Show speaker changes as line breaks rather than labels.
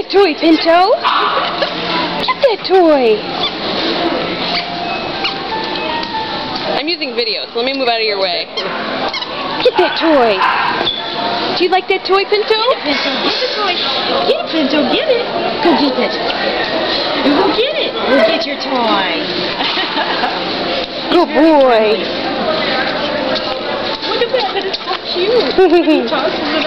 that toy, Pinto. Get that toy. I'm using video, so let me move out of your way. Get that toy. Do you like that toy, Pinto?
Get the toy. Get it, Pinto. Get it. Go get it. You go get it. Go get your toy.
Good boy.
Look at that. That is so cute. He talks